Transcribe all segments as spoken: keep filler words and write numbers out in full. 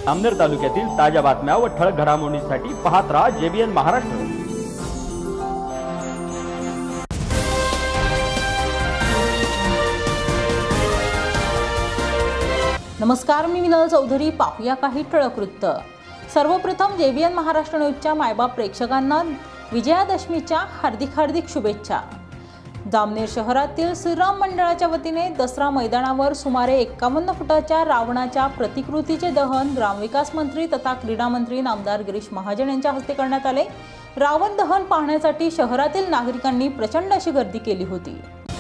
जामनेर तालुक्यातील ताज्या बातम्या व ठळक घडामोडींसाठी पाहत राहा जेबीएन महाराष्ट्र। नमस्कार, मी विनल चौधरी। पाहूया काही ठळक वृत्त। सर्वप्रथम जेबीएन महाराष्ट्र न्यूजच्या मायबाप प्रेक्षकांना विजयादशमीच्या हार्दिक हार्दिक शुभेच्छा। जामनेर शहरातील श्रीराम मंडळाच्या वतीने दसरा मैदानावर सुमारे एक्कावन्न फुटाच्या रावणाच्या प्रतिकृतीचे दहन ग्रामविकास मंत्री तथा क्रीडा मंत्री नामदार गिरीश महाजन यांच्या हस्ते करण्यात आले। रावण दहन पाहण्यासाठी शहरातील नागरिकांनी प्रचंड अशी गर्दी केली होती।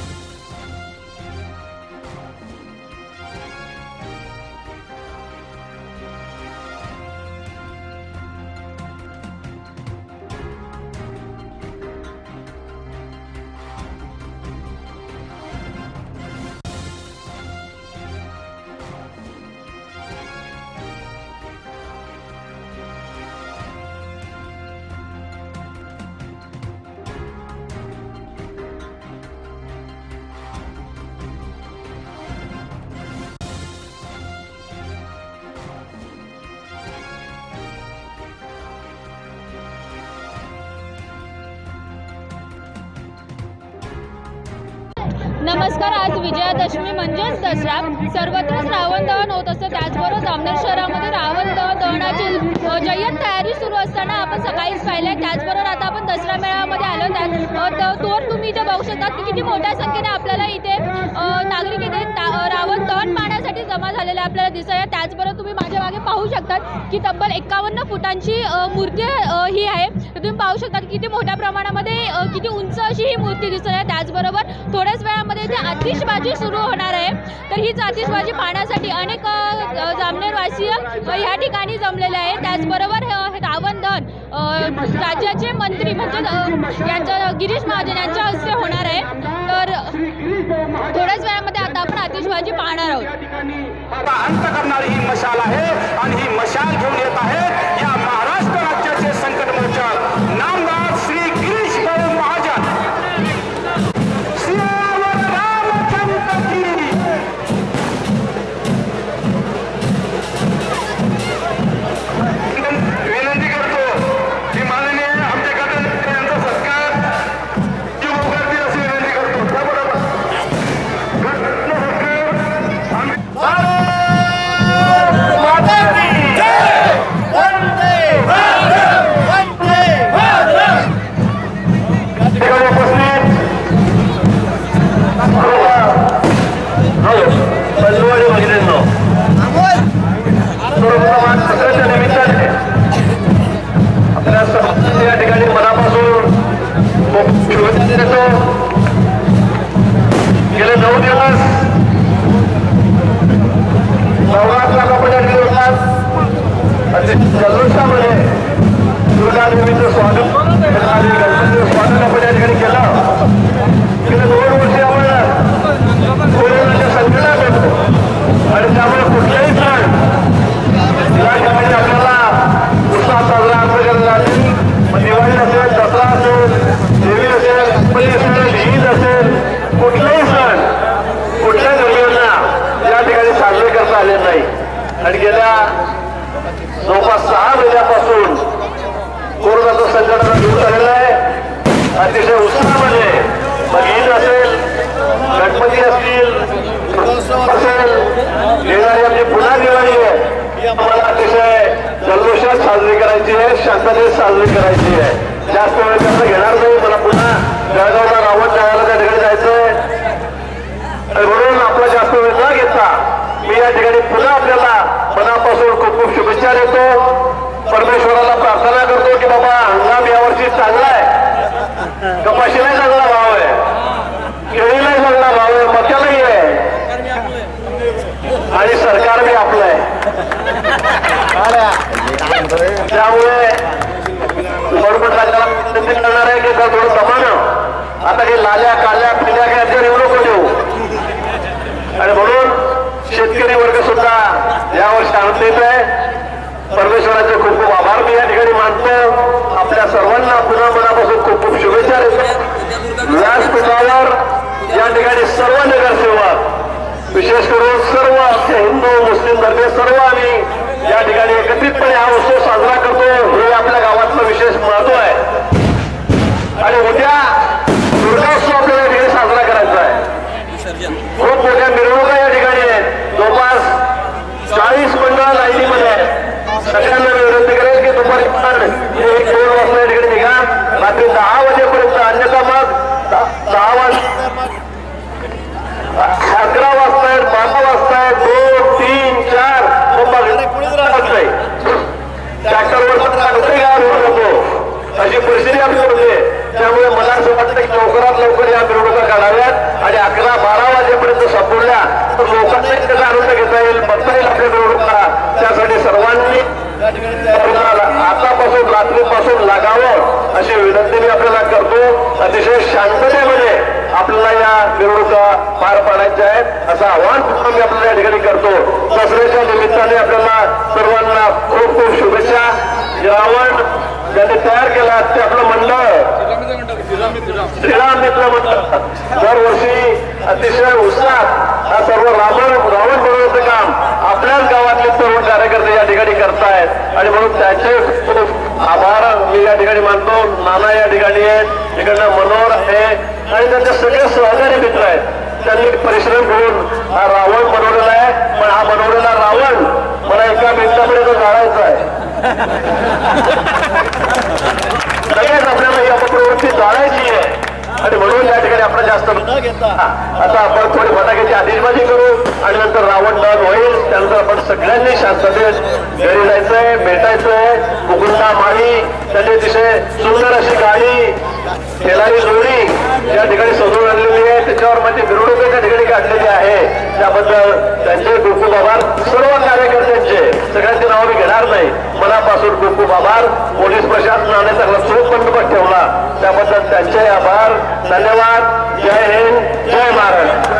नमस्कार। आज विजयादशमी म्हणजेच दसरा। सर्वत्रच रावण दहन होत असतं। त्याचबरोबर जामनेर शहरामध्ये रावण दहनाची जय्यत तयारी सुरू असताना आपण सकाळीच पाहिलंय। त्याचबरोबर आता आपण दसरा मेळाव्यामध्ये आलो। त्यात तोर तुम्ही इथे बघू शकता की किती मोठ्या संख्येने आपल्याला इथे नागरिक इथे रावण दहन पाहण्यासाठी जमा झालेले आपल्याला दिसत आहे। त्याचबरोबर तुम्ही माझ्या मागे पाहू शकतात की तब्बल एक्कावन्न फुटांची मूर्ती ही आहे। तुम्ही पाहू शकता की किती मोठ्या प्रमाणामध्ये किती उंच अशी ही मूर्ती दिसत आहे। त्याचबरोबर थोड्याच वेळामध्ये इथे आतिषबाजी सुरू होणार आहे। तर हीच आतिषबाजी पाहण्यासाठी अनेक जामनेरवासीय या ठिकाणी जमलेले आहेत। त्याचबरोबर रावण दहन राज्याचे मंत्री म्हणजे यांच्या गिरीश महाजन यांच्या हस्ते होणार आहे। तर थोड्याच वेळामध्ये आता आपण आतिषबाजी पाहणार आहोत। अंत करणारी ही मशाल आहे आणि ही मशाल घेऊन येत आहे या महाराष्ट्र राज्याचे संकट मोचक नामदार श्री गिरीश भाऊ महाजन। विनंती करतो की माननीय आमचे गटनेते यांचा सत्कार जीव करतील अशी विनंती करतो। त्याबरोबर या ठिकाणी मनापासून शुभेच्छा देतो। गेले नऊ दिवस नवरात्रामध्ये दिवसात जल्लोषामध्ये दुर्गा देवीचं स्वागत गणपतीचं स्वागत आपण या ठिकाणी केलं। गेले दोन वर्षे आपण कोरोनाच्या संकटात होतो आणि त्यामुळे कुठल्याही सण या ठिकाणी आपल्याला उत्साह साजरा करायला लागेल। दिवाळी असेल, दसरा असेल, देवी असेल, गणपती असेल, ईद असेल, कुठलाही सण कुठल्याही धर्मियांना या ठिकाणी साजरे करता आले नाही। आणि गेल्या जवळपास सहा महिन्यापासून कोरोनाचं संकट दूर झालेलं आहे। अतिशय उत्साहामध्ये मग ईद असेल, गणपती असतील असेल, येणारी आपली पुन्हा दिवाळी आहे आम्हाला अतिशय जल्लोषात साजरी करायची आहे, शांततेत साजरी करायची आहे। जास्त वेळ कसं घेणार नाही। मला पुन्हा जळगावला रावण जायला त्या ठिकाणी जायचंय आणि म्हणून आपला जास्त वेळ न घेता मी या ठिकाणी पुन्हा आपल्याला मनापासून खूप खूप शुभेच्छा देतो। परमेश्वराला प्रार्थना करतो की बाबा हंगाम यावर्षी चांगला आहे, कपाशीलाही चांगला भाव आहे, केळीलाही चांगला भाव आहे, मक्यालाही आहे आणि सरकार बी आपलं आहे। त्यामुळे गव्हर्नमेंट राज्याला विनंती करणार आहे की थोडं दमानं आता काही लाल्या काल्या पिल्या काय यांच्यावर येऊ नको देऊ। आणि म्हणून शेतकरी वर्ग सुद्धा यावर्षी आनंदित आहे। परमेश्वराचे खूप खूप आभार मी या ठिकाणी मानतो। आपल्या सर्वांना पुन्हा मनापासून खूप खूप शुभेच्छा देतो। व्यासपीठावर या ठिकाणी सर्व नगरसेवक विशेष करून सर्व हिंदू मुस्लिम धर्मीय सर्व आम्ही या ठिकाणी करतायत आणि म्हणून त्यांचे खूप आभार मी या ठिकाणी मानतो. नाना या ठिकाणी आहेत, इकडनं मनोहर आहे आणि त्यांचे सगळे सहकारी मित्र आहेत. त्यांनी परिश्रम करून हा रावण बनवलेला आहे. पण हा बनवलेला रावण मला एका मिनिटामध्ये तो जाळायचा आहे. लगेच आपल्याला ही अपप्रवृत्ती जाळायची आहे आणि म्हणून या ठिकाणी आपण जास्त आता आपण थोडी फटाक्याची आतिषबाजी करू आणि नंतर रावण दहन होईल. त्यानंतर आपण सगळ्यांनी शांततेत घरी जायचंय, भेटायचंय. मुकुंदा माळी त्यांनी अतिशय सुंदर अशी गाडी खेळारी जोडी या ठिकाणी सजवून आणलेली आहे. त्याच्यावर म्हणजे मिरवणूक त्या ठिकाणी काढलेली आहे. त्याबद्दल त्यांचे खूप खूप आभार. सर्व कार्यकर्त्यांचे सगळ्यांची नावं मी घेणार नाही. मनापासून खूप खूप आभार. पोलीस प्रशासनाने चांगला चोख बंदोबस्त ठेवला त्याबद्दल त्यांचे आभार. धन्यवाद. जय हिंद, जय महाराष्ट्र.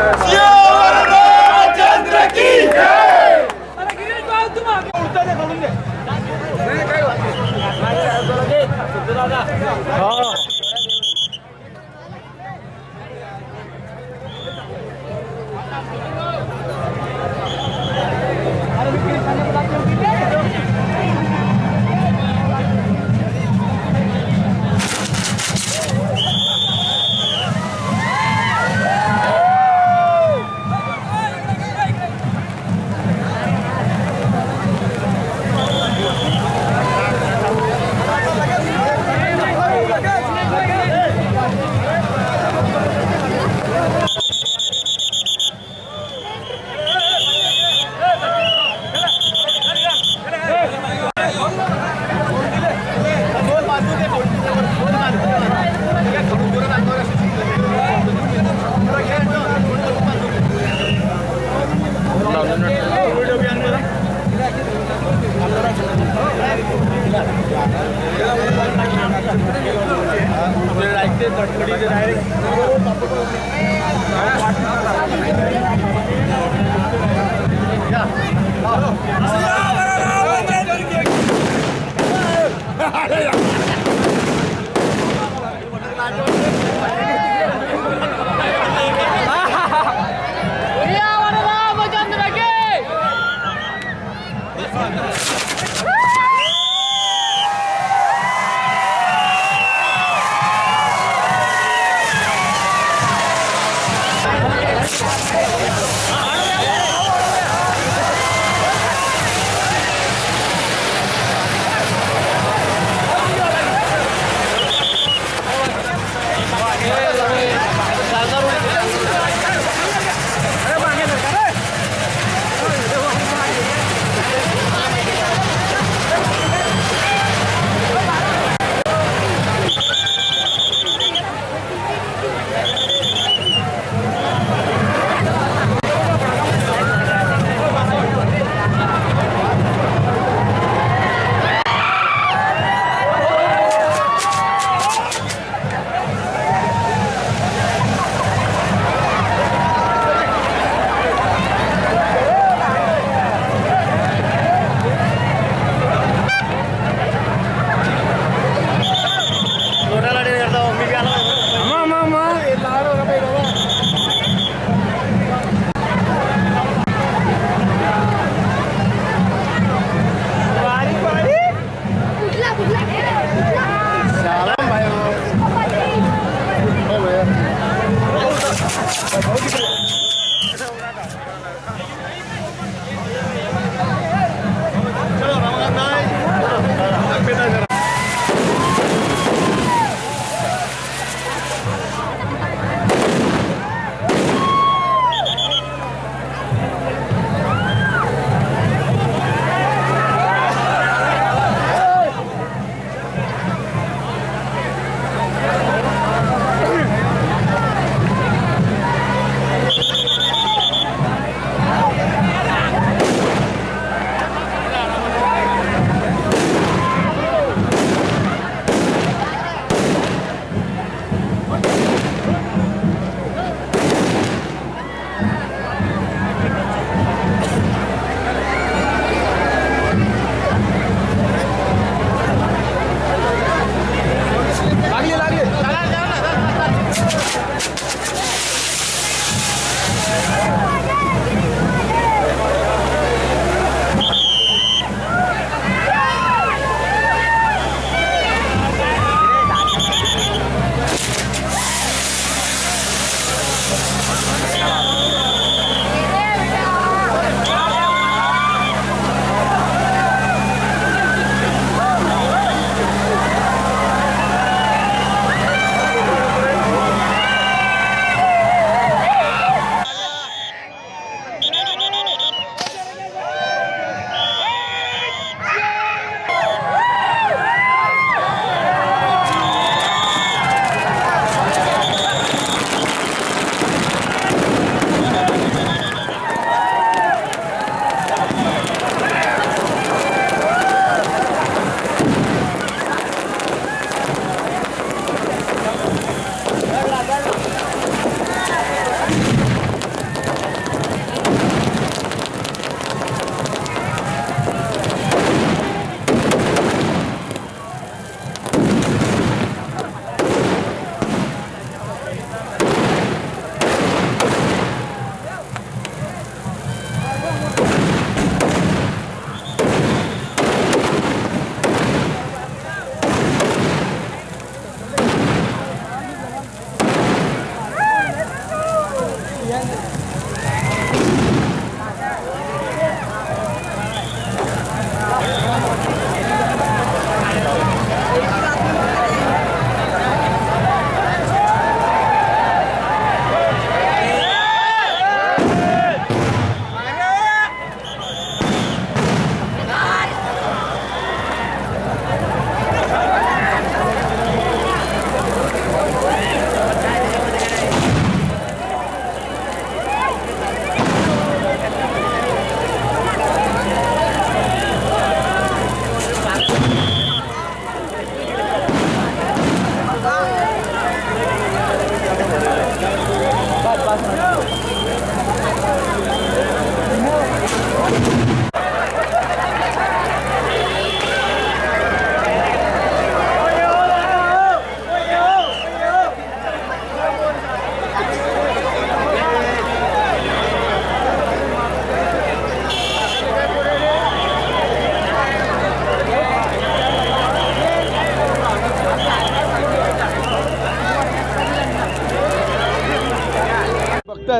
Hey!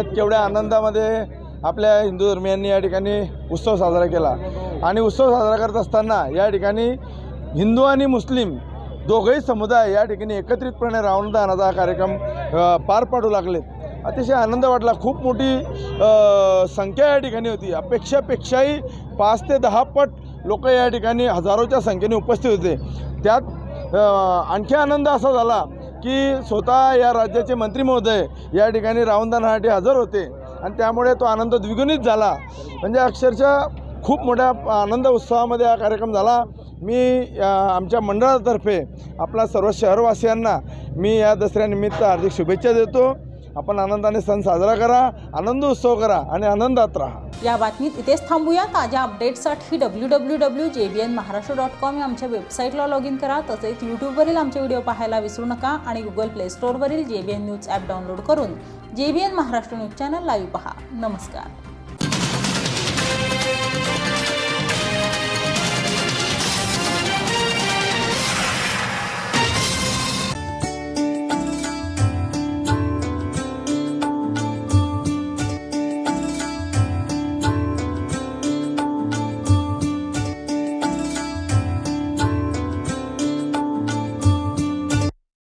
आहेत केवढ्या आनंदामध्ये आपल्या हिंदू धर्मियांनी या ठिकाणी उत्सव साजरा केला आणि उत्सव साजरा करत असताना या ठिकाणी हिंदू आणि मुस्लिम दोघंही समुदाय या ठिकाणी एकत्रितपणे रावण दहनाचा कार्यक्रम पार पाडू लागलेत. अतिशय आनंद वाटला. खूप मोठी संख्या या ठिकाणी होती. अपेक्षापेक्षाही पाच ते दहा पट लोक या ठिकाणी हजारोच्या संख्येने उपस्थित होते. त्यात आणखी आनंद असा झाला की स्वतः या राज्याचे मंत्री महोदय या ठिकाणी रावण दहनासाठी हजर होते आणि त्यामुळे तो आनंद द्विगुणित झाला. म्हणजे अक्षरशः खूप मोठ्या आनंद उत्सवामध्ये हा कार्यक्रम झाला. मी आमच्या मंडळातर्फे आपल्या सर्व शहरवासियांना मी या दसऱ्यानिमित्त हार्दिक शुभेच्छा देतो. आपण आनंदाने सण साजरा करा, आनंद उत्सव करा आणि आनंदात राहा. या बातमीत इथेच थांबूया. ताज्या अपडेट्ससाठी W W W dot J B N Maharashtra dot com या आमच्या वेबसाईटला लॉग इन करा. तसेच यूट्यूबवरील आमचे व्हिडिओ पाहायला विसरू नका आणि गुगल प्ले स्टोअरवरील J B N news app download करून J B N Maharashtra news channel live पहा. नमस्कार.